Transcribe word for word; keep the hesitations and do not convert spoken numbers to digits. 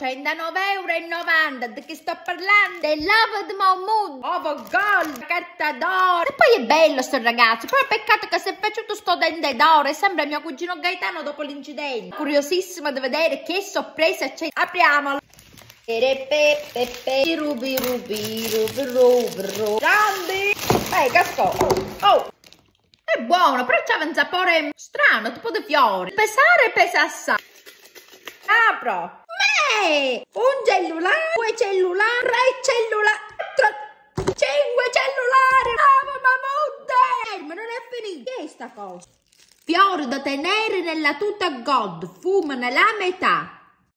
trentanove euro e novanta, di che sto parlando? Dell'uovo di Mahmood, uovo gold, carta d'oro. E poi è bello sto ragazzo, però peccato che si è piaciuto sto dente d'oro, e sembra mio cugino Gaetano dopo l'incidente. Curiosissimo di vedere che sorpresa c'è. Apriamolo. Pepe, pepe, rubi, rubi, rubi, rubi, rubi. Grandi. Ehi, casco. Oh. È buono, però c'ha un sapore strano, tipo di fiore. Pesare pesa assai. Apro. Beh, un cellulare, due cellulari, tre cellulari, quattro, cinque cellulari. Bravo, Mahmood. Ma non è finito. Che è sta cosa? Fiore da tenere nella tuta gold, fumano la metà.